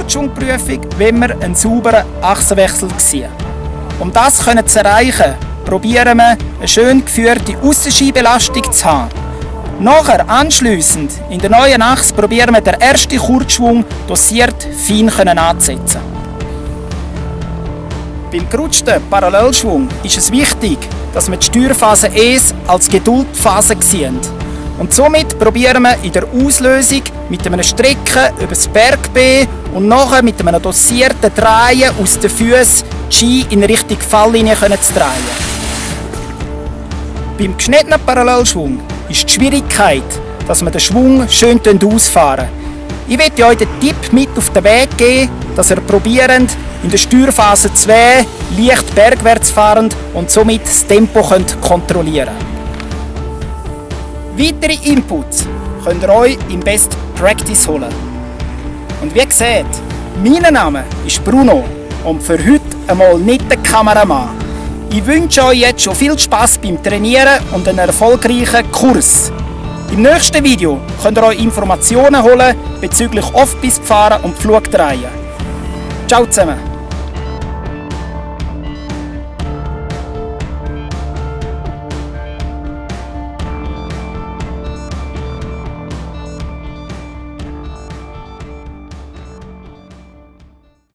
Kurzschwungprüfung wollen wir einen sauberen Achsenwechsel sehen. Um das zu erreichen, probieren wir eine schön geführte Aussenscheinbelastung zu haben. Nachher, anschliessend, in der neuen Achse probieren wir den ersten Kurzschwung dosiert fein anzusetzen. Beim gerutschten Parallelschwung ist es wichtig, dass wir die Steuerphase Es als Geduldphase sehen. Und somit probieren wir in der Auslösung mit einem Strecken über das Bergbein und nachher mit einem dosierten Drehen aus den Füßen die Ski in Richtung Falllinie zu drehen. Beim geschnittenen Parallelschwung ist die Schwierigkeit, dass wir den Schwung schön ausfahren. Ich möchte euch den Tipp mit auf den Weg geben, dass ihr probiert, in der Steuerphase 2 leicht bergwärts fahrend und somit das Tempo kontrollieren könnt. Weitere Inputs könnt ihr euch im Best Practice holen. Und wie gesagt, mein Name ist Bruno und für heute einmal nicht der Kameramann. Ich wünsche euch jetzt schon viel Spass beim Trainieren und einen erfolgreichen Kurs. Im nächsten Video könnt ihr euch Informationen holen bezüglich Off-Piste fahren und Flugdrehen. Ciao zusammen!